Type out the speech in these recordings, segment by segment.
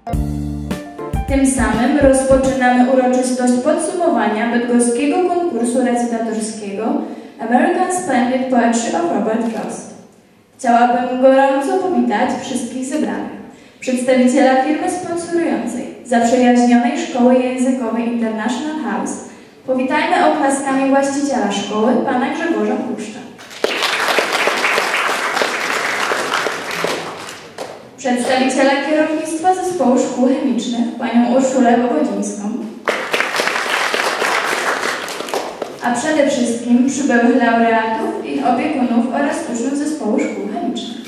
Tym samym rozpoczynamy uroczystość podsumowania bydgoskiego konkursu recytatorskiego American Splendid Poetry of Robert Frost. Chciałabym gorąco powitać wszystkich zebranych, przedstawiciela firmy sponsorującej, zaprzyjaźnionej Szkoły Językowej International House. Powitajmy oklaskami właściciela szkoły, pana Grzegorza Puszcza. Przedstawiciela kierownictwa Zespołu Szkół Chemicznych, panią Urszulę Wołodzińską. A przede wszystkim przybyłych laureatów, ich opiekunów oraz uczniów Zespołu Szkół Chemicznych.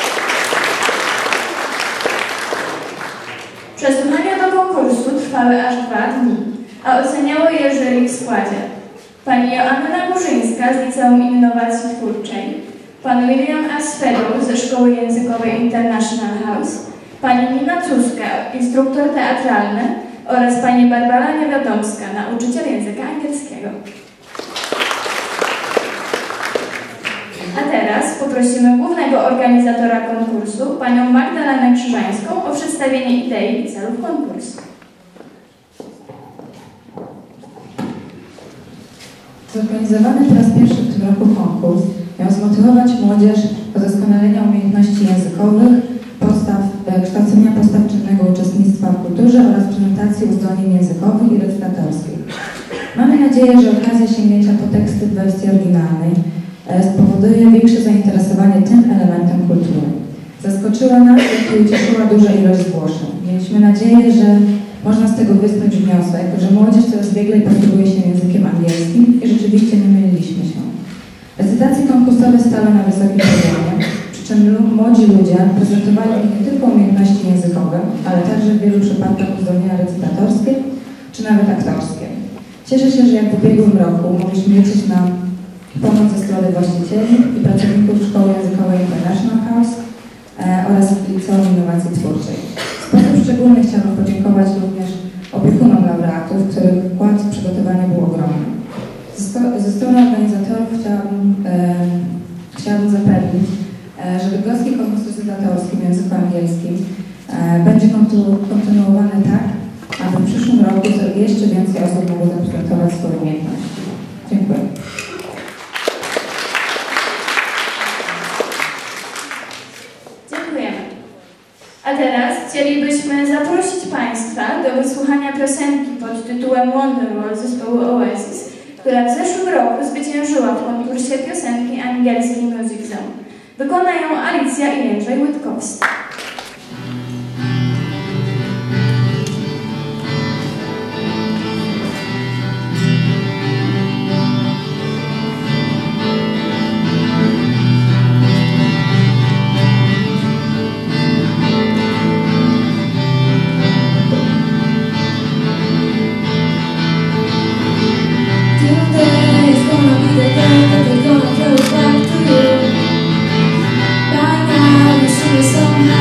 Przesłuchania do konkursu trwały aż 2 dni, a oceniało je jury w składzie: pani Joanna Górzyńska z Liceum Innowacji Twórczej, pan William Asfedul ze Szkoły Językowej International House, pani Nina Cuska, instruktor teatralny oraz pani Barbara Niewiadomska, nauczyciel języka angielskiego. A teraz poprosimy głównego organizatora konkursu, panią Magdalenę Krzyżańską, o przedstawienie idei i celów konkursu. Zorganizowany po raz pierwszy w tym roku konkurs miał zmotywować młodzież do doskonalenia umiejętności językowych, kształcenia postaw czynnego uczestnictwa w kulturze oraz prezentacji uzdolnień językowych i recytatorskich. Mamy nadzieję, że okazja sięgnięcia po teksty w wersji oryginalnej spowoduje większe zainteresowanie tym elementem kultury. Zaskoczyła nas i ucieszyła duża ilość zgłoszeń. Mieliśmy nadzieję, że można z tego wysnuć wniosek, że młodzież coraz bieglej posługuje się językiem angielskim i rzeczywiście nie myliliśmy się. Recytacje konkursowe stały na wysokim poziomie, przy czym młodzi ludzie prezentowali nie tylko umiejętności językowe, ale także w wielu przypadkach uzdolnienia recytatorskie czy nawet aktorskie. Cieszę się, że jak w ubiegłym roku mogliśmy liczyć na pomoc ze strony właścicieli i pracowników Szkoły Językowej International House oraz Liceum Innowacji Twórczej. W sposób szczególny chciałabym podziękować również opiekunom laureatów, których wkład w przygotowanie był ogromny. Ze strony organizatorów chciałabym zapewnić, że bydgoski konkurs recytatorski w języku angielskim będzie kontynuowany tak, aby w przyszłym roku jeszcze więcej osób mogło zaprezentować swoje umiejętności. Dziękuję. Dziękujemy. A teraz chcielibyśmy zaprosić Państwa do wysłuchania piosenki pod tytułem Wonderwall zespołu Oasis, która w zeszłym roku zwyciężyła w konkursie piosenki angielskiej Music Zone. Wykona ją Alicja i Jędrzej Łydkowski. Somehow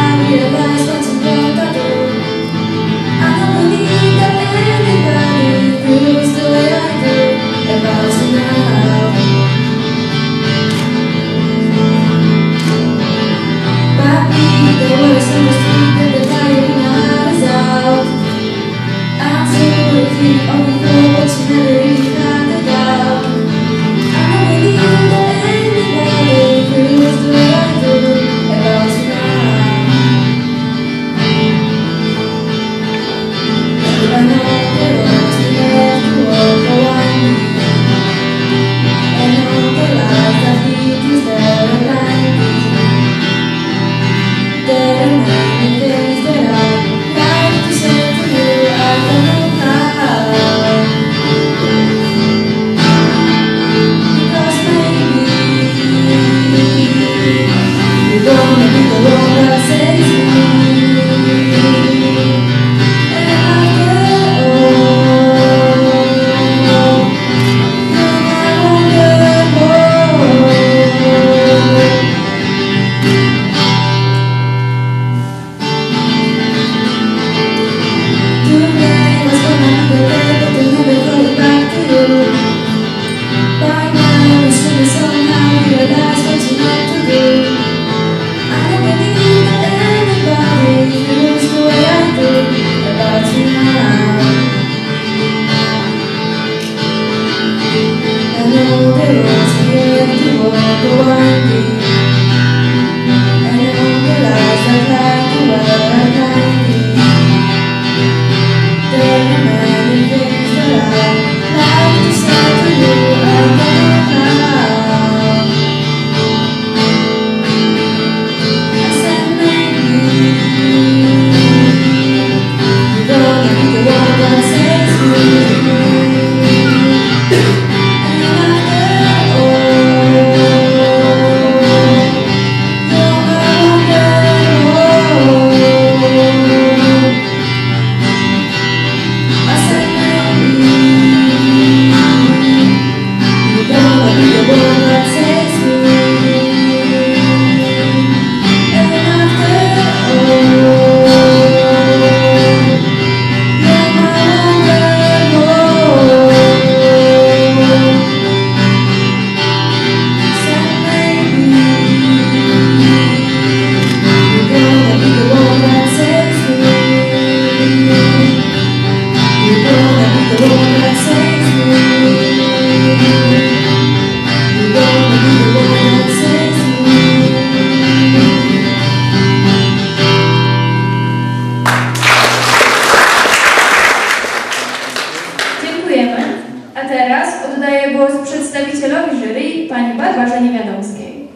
pani Barbarze Niewiadomskiej.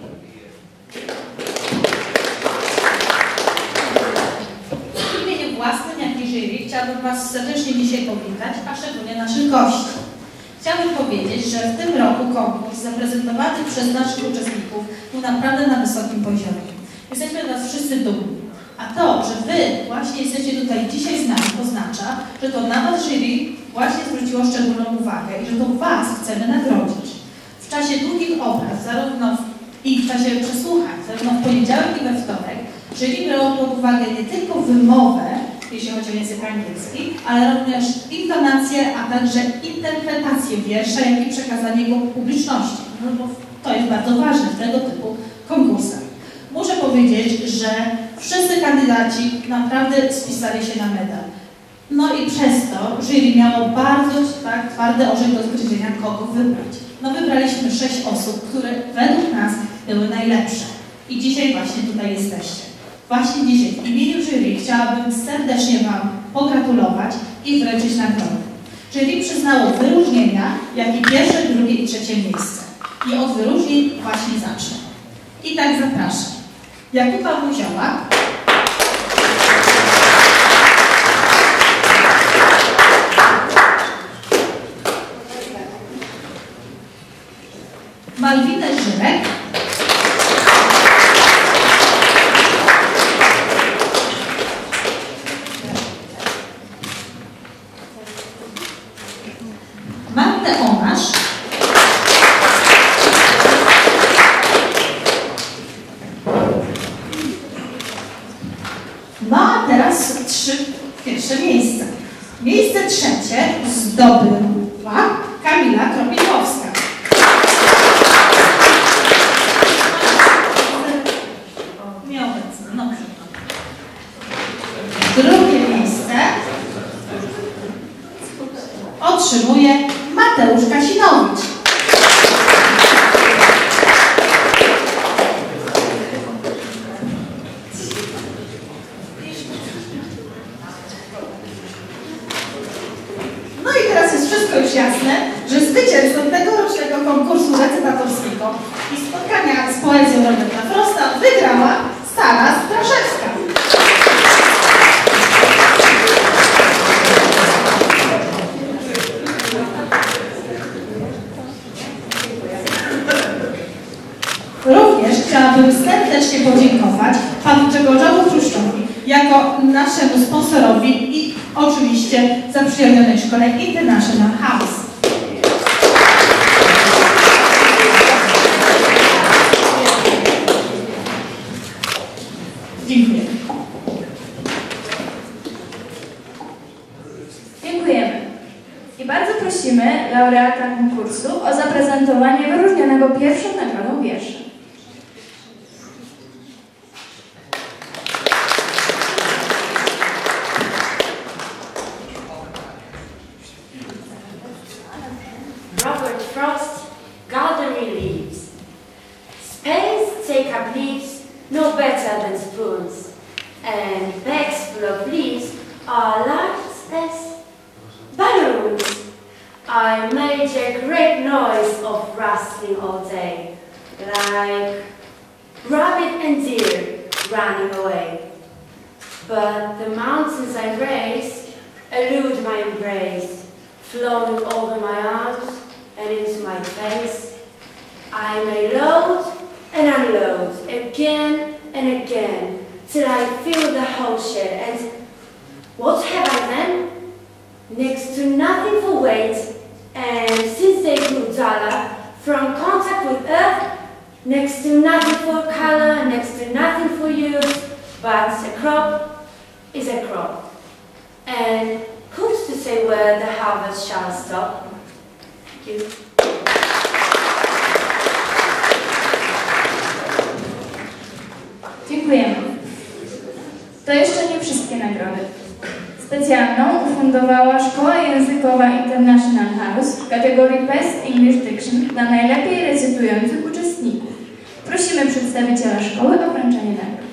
W imieniu własnym, jak i jury chciałabym Was serdecznie dzisiaj powitać, a szczególnie naszych gości. Chciałabym powiedzieć, że w tym roku konkurs zaprezentowany przez naszych uczestników był naprawdę na wysokim poziomie. Jesteśmy z Was wszyscy dumni. A to, że Wy właśnie jesteście tutaj dzisiaj z nami, oznacza, że to na Was jury właśnie zwróciło szczególną uwagę i że to Was chcemy nagrodzić. W czasie długich obrad, i w czasie przesłuchań, zarówno w poniedziałek i we wtorek, jury brało pod uwagę nie tylko wymowę, jeśli chodzi o język angielski, ale również intonację, a także interpretację wiersza, jak i przekazanie go publiczności. No bo to jest bardzo ważne w tego typu konkursach. Muszę powiedzieć, że wszyscy kandydaci naprawdę spisali się na medal. No i przez to jury miało bardzo twardy orzech do zgryzienia, kogo wybrać. No wybraliśmy 6 osób, które według nas były najlepsze. I dzisiaj właśnie tutaj jesteście. Właśnie dzisiaj w imieniu jury chciałabym serdecznie Wam pogratulować i wręczyć nagrodę. Jury przyznało wyróżnienia, jak i pierwsze, drugie i trzecie miejsce. I od wyróżnień właśnie zacznę. I tak zapraszam. Jakuba Muzioła, Malwinę Żyrek, Martę Onasz, no a teraz 3 pierwsze miejsca. Miejsce trzecie zdobyła Kamila Kropitkowska. Nieobecna, dobrze. Drugie miejsce otrzymuje Mateusz Kasinowicz. No i teraz jest wszystko już jasne, że zwycięzcą tegorocznego konkursu recytatorskiego i spotkania z poezją Roberta Frosta wygrała Stara Straszewska. Również chciałabym serdecznie podziękować panu Grzegorzowi Chruszczowi jako naszemu sponsorowi i oczywiście zaprzyjaźnionej szkole International House. Dziękuję. Dziękujemy. I bardzo prosimy laureata konkursu o zaprezentowanie wyróżnionego pierwszą nagrodą wiersza. Robert Frost, gardening leaves. Spades take up leaves no better than spoons, and bags full of leaves are light as balloons. I made a great noise of rustling all day, like rabbit and deer running away. But the mountains I race elude my embrace, flowing over my arms and into my face. I may load and unload again and again till I fill the whole shed. And what have I then? Next to nothing for weight, and since they grew duller from contact with earth, next to nothing for color, next to nothing for use, but a crop is a crop. And who's to say where the harvest shall stop? Thank you. Dziękujemy. To jeszcze nie wszystkie nagrody. Specjalną ufundowała Szkoła Językowa International House w kategorii Best English Diction dla najlepiej recytujących uczestników. Prosimy przedstawiciela szkoły o wręczenie nagród.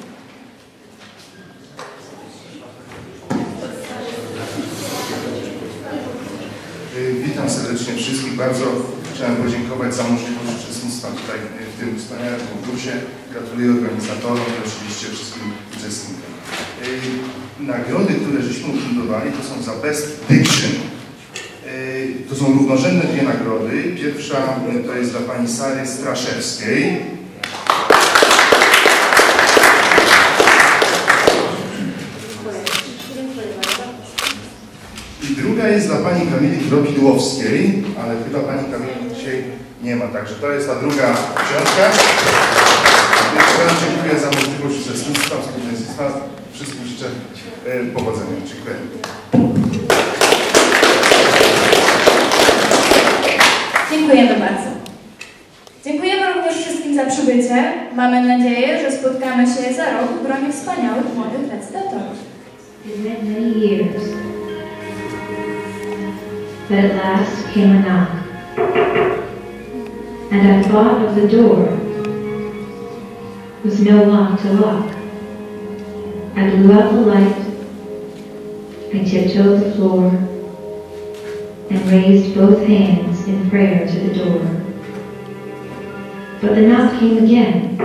Witam serdecznie wszystkich. Bardzo chciałem podziękować za możliwość uczestnictwa tutaj w tym wspaniałym konkursie. Gratuluję organizatorom i oczywiście wszystkim uczestnikom. Nagrody, które żeśmy ufundowali, to są za Best Diction. To są równorzędne dwie nagrody. Pierwsza to jest dla pani Sary Straszewskiej. I druga jest dla pani Kamili Kropidłowskiej, ale chyba pani Kamili dzisiaj nie ma, także to jest ta druga książka. Jeszcze raz dziękuję za możliwość uczestnictwa, współczestnictwa. Wszystkim życzę powodzenia. Dziękuję. Dziękujemy bardzo. Dziękujemy również wszystkim za przybycie. Mamy nadzieję, że spotkamy się za rok w gronie wspaniałych młodych recytatorów. But at last came a knock, and I thought of the door with no lock to lock. I blew out the light, I tiptoed the floor, and raised both hands in prayer to the door. But the knock came again.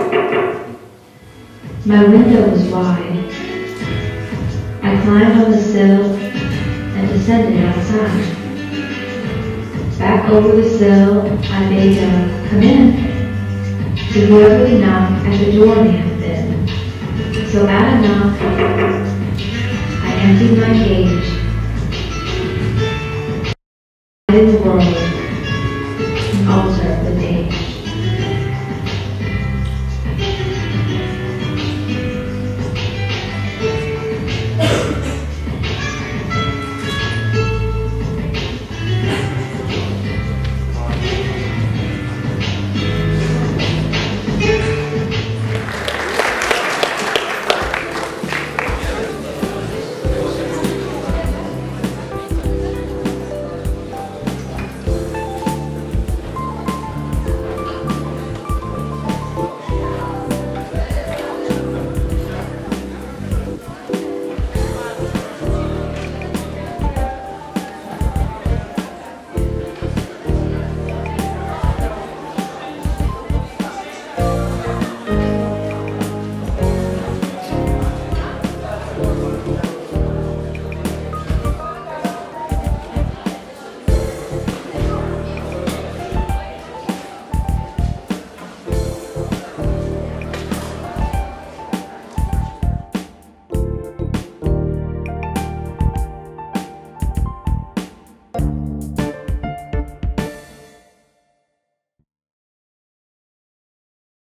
My window was wide. I climbed on the sill and descended outside. Back over the sill, I bade come in, to whoever the knock at the door may have been. So at a knock, I emptied my cage